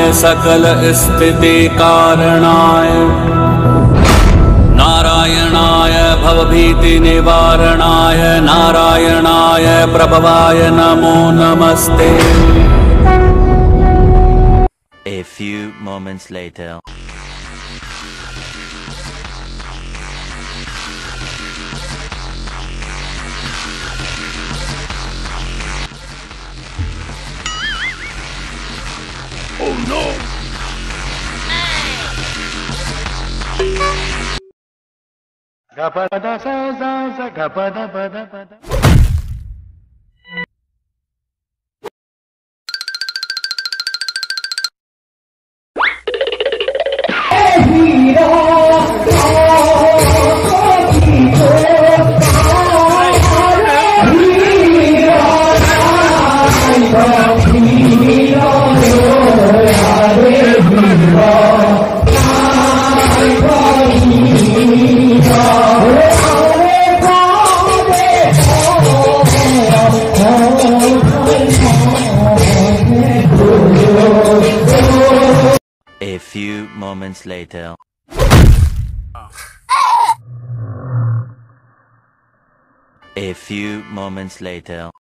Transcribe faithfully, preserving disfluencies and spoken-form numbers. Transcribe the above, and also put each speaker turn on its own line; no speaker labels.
सकल स्थिति कारणाय नारायणाय भवभीति निवारणाय नारायणाय प्रभवाय नमो नमस्ते।
A few moments later.
Oh no! Gapada sa sa sa gapada pada pada.
A few moments later. A few moments later.